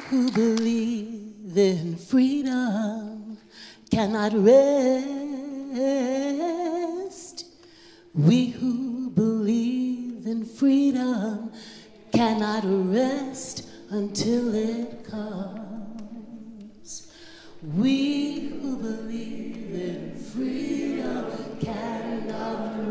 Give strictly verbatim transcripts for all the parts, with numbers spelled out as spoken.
who believe in freedom cannot rest. We who believe in freedom cannot rest until it comes. We who believe in freedom cannot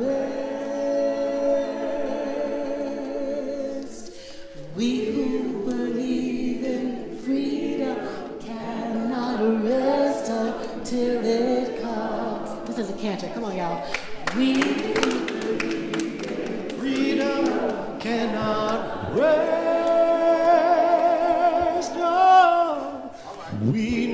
rest. We who believe in freedom cannot rest until it comes. This is a cantor. Come on, y'all. We who believe in freedom cannot rest. Oh, we